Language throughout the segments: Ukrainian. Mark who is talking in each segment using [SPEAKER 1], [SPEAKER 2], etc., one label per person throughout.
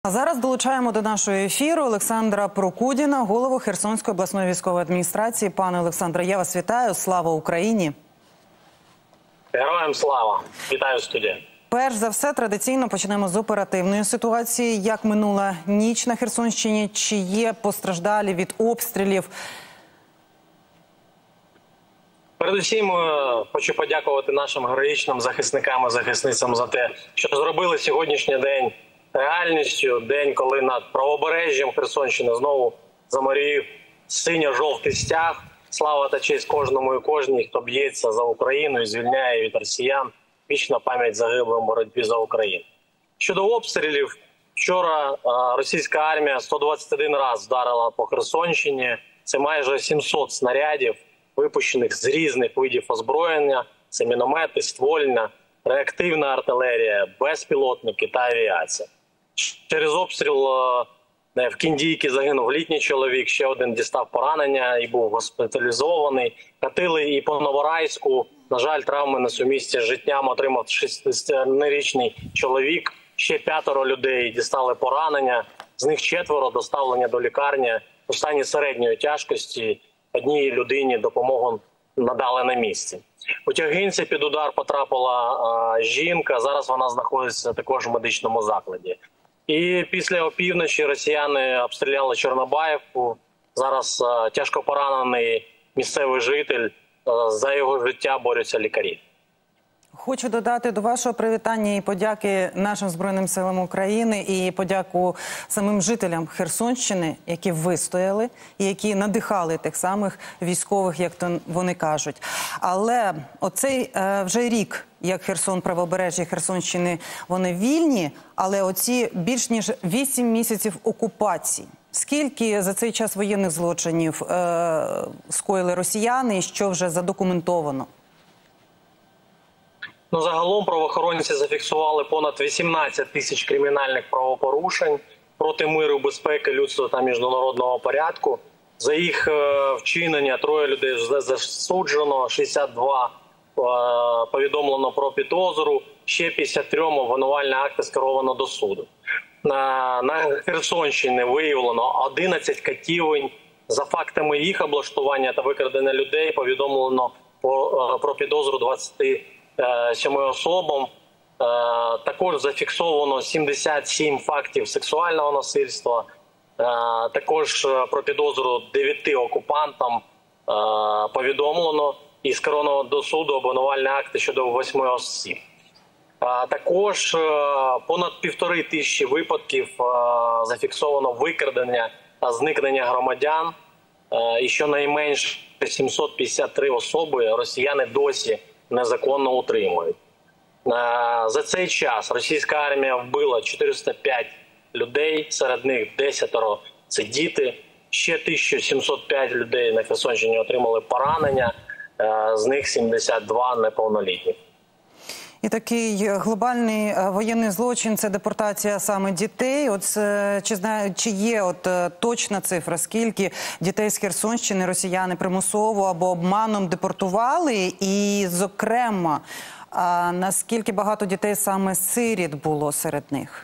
[SPEAKER 1] А зараз долучаємо до нашого ефіру Олександра Прокудіна, голову Херсонської обласної військової адміністрації. Пане Олександре, я вас вітаю. Слава Україні!
[SPEAKER 2] Героям слава! Вітаю, студія!
[SPEAKER 1] Перш за все, традиційно почнемо з оперативної ситуації. Як минула ніч на Херсонщині? Чи є постраждалі від обстрілів?
[SPEAKER 2] Передусім, хочу подякувати нашим героїчним захисникам і захисницям за те, що зробили сьогоднішній день реальністю. День, коли над правобережжям Херсонщини знову заморів синьо-жовтий стяг. Слава та честь кожному і кожній, хто б'ється за Україну і звільняє від росіян. Вічна пам'ять загиблим у боротьбі за Україну. Щодо обстрілів, вчора російська армія 121 раз вдарила по Херсонщині. Це майже 700 снарядів, випущених з різних видів озброєння. Це міномети, ствольна, реактивна артилерія, безпілотники та авіація. Через обстріл в Кіндійці загинув літній чоловік, ще один дістав поранення і був госпіталізований. Катили і по Новорайську. На жаль, травми несумісні з життям отримав 60-річний чоловік. Ще 5 людей дістали поранення. З них 4 доставлені до лікарні у стані середньої тяжкості. Одній людині допомогу надали на місці. У Тягинці під удар потрапила жінка. Зараз вона знаходиться також в медичному закладі. І після опівночі росіяни обстріляли Чорнобаївку. Зараз тяжко поранений місцевий житель. За його життя борються лікарі.
[SPEAKER 1] Хочу додати до вашого привітання і подяки нашим Збройним силам України і подяку самим жителям Херсонщини, які вистояли і які надихали тих самих військових, як то вони кажуть. Але оцей вже рік, як Херсон, правобережжя Херсонщини, вони вільні, але оці більш ніж 8 місяців окупації. Скільки за цей час воєнних злочинів скоїли росіяни і що вже задокументовано?
[SPEAKER 2] Загалом правоохоронці зафіксували понад 18 тисяч кримінальних правопорушень проти миру, безпеки, людства та міжнародного порядку. За їх вчинення 3 людей вже засуджено, 62 повідомлено про підозру, ще 53 обвинувальні акти скеровано до суду. На Херсонщині виявлено 11 катівень. За фактами їх облаштування та викрадення людей повідомлено про підозру 27 особам. Також зафіксовано 77 фактів сексуального насильства. Також про підозру 9 окупантам повідомлено і скеровано до суду обвинувальні акти щодо 8 осіб. Також понад 1500 випадків зафіксовано викрадення та зникнення громадян. І щонайменше 753 особи росіяни досі незаконно утримують. За цей час російська армія вбила 405 людей, серед них 10 – це діти. Ще 1705 людей на Херсонщині отримали поранення, з них 72 неповнолітні.
[SPEAKER 1] І такий глобальний воєнний злочин – це депортація саме дітей. Чи є точна цифра, скільки дітей з Херсонщини росіяни примусово або обманом депортували? І, зокрема, наскільки багато дітей саме сиріт було серед них?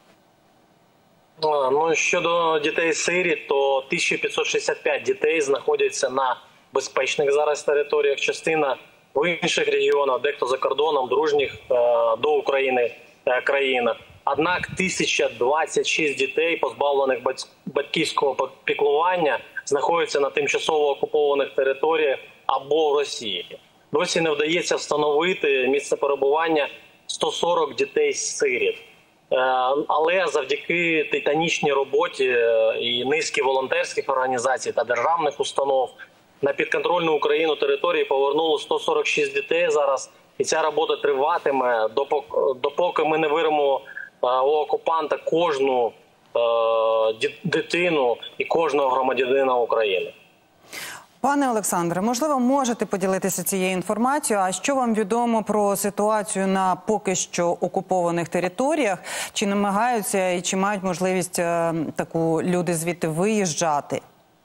[SPEAKER 2] Щодо дітей-сиріт, то 1565 дітей знаходяться на безпечних зараз територіях. Частина в інших регіонах, дехто за кордоном, дружніх до України країнах. Однак 1026 дітей, позбавлених батьківського піклування, знаходяться на тимчасово окупованих територіях або в Росії. Досі не вдається встановити місце перебування 140 дітей-сиріт. Але завдяки титанічній роботі і низки волонтерських організацій та державних установ на підконтрольну Україну території повернуло 146 дітей зараз. І ця робота триватиме, допоки ми не вирвемо у окупанта кожну дитину і кожного громадянина України.
[SPEAKER 1] Пане Олександре, можливо, можете поділитися цією інформацією. А що вам відомо про ситуацію на поки що окупованих територіях? Чи намагаються і чи мають можливість таку люди звідти виїжджати?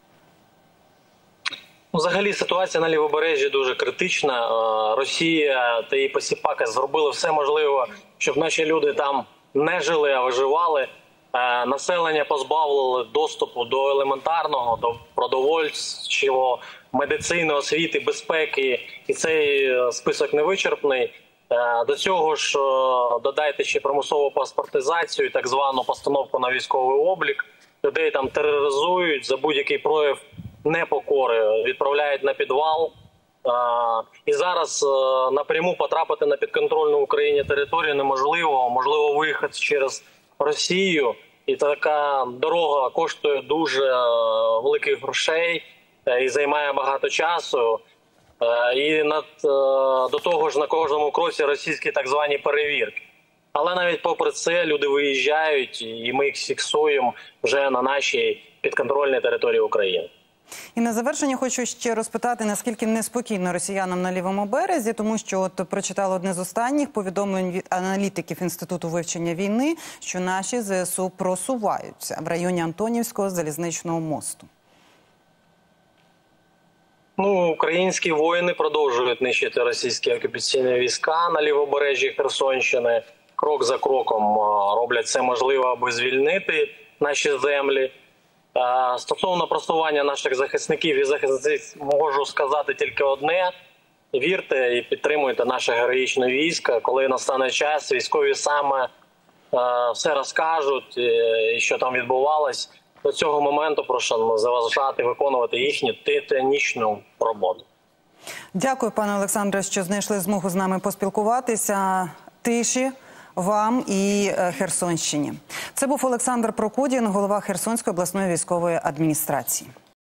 [SPEAKER 2] Взагалі ситуація на Лівобережжі дуже критична. Росія та її посіпаки зробили все можливе, щоб наші люди там не жили, а виживали. Населення позбавили доступу до елементарного, до продовольчого, медицини, освіти, безпеки. І цей список не вичерпний. До цього ж додайте ще примусову паспортизацію, так звану постановку на військовий облік. Людей там тероризують за будь-який прояв непокори, відправляють на підвал. І зараз напряму потрапити на підконтрольну Україні територію неможливо. Можливо, виїхати через Росію. І така дорога коштує дуже великих грошей і займає багато часу. І до того ж на кожному кроці російські так звані перевірки. Але навіть попри це люди виїжджають, і ми їх фіксуємо вже на нашій підконтрольній території України.
[SPEAKER 1] І на завершення хочу ще розпитати, наскільки неспокійно росіянам на лівому березі, тому що прочитала одне з останніх повідомлень від аналітиків Інституту вивчення війни, що наші ЗСУ просуваються в районі Антонівського залізничного мосту.
[SPEAKER 2] Українські воїни продовжують нищити російські окупаційні війська на лівобережжі Херсонщини. Крок за кроком роблять все можливе, аби звільнити наші землі. Стосовно просування наших захисників і захисниць, можу сказати тільки одне. Вірте і підтримуйте наше героїчне військо. Коли настане час, військові саме все розкажуть, і що там відбувалось. До цього моменту прошу заважати виконувати їхню титанічну роботу.
[SPEAKER 1] Дякую, пане Олександре, що знайшли змогу з нами поспілкуватися. Тиші вам і Херсонщині. Це був Олександр Прокудін, голова Херсонської обласної військової адміністрації.